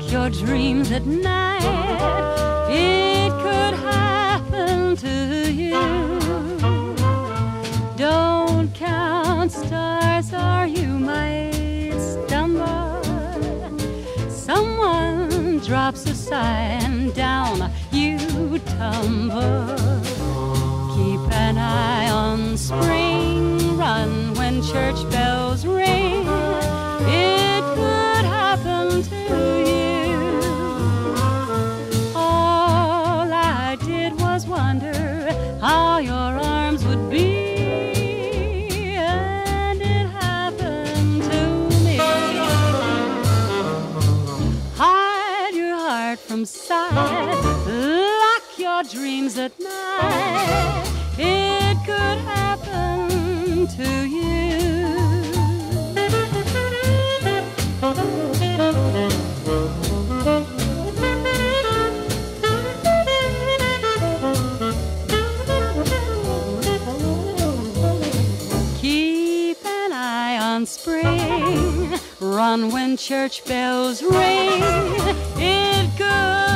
your dreams at night. It could happen to you. Don't count stars or you might stumble. Someone drops a sign, down you tumble. Keep an eye on spring, run when church bells ring. It could happen to you. All I did was wonder how your arms would be, and it happened to me. Hide your heart from sight, lock your dreams at night. It could happen to you. Keep an eye on spring, run when church bells ring. It could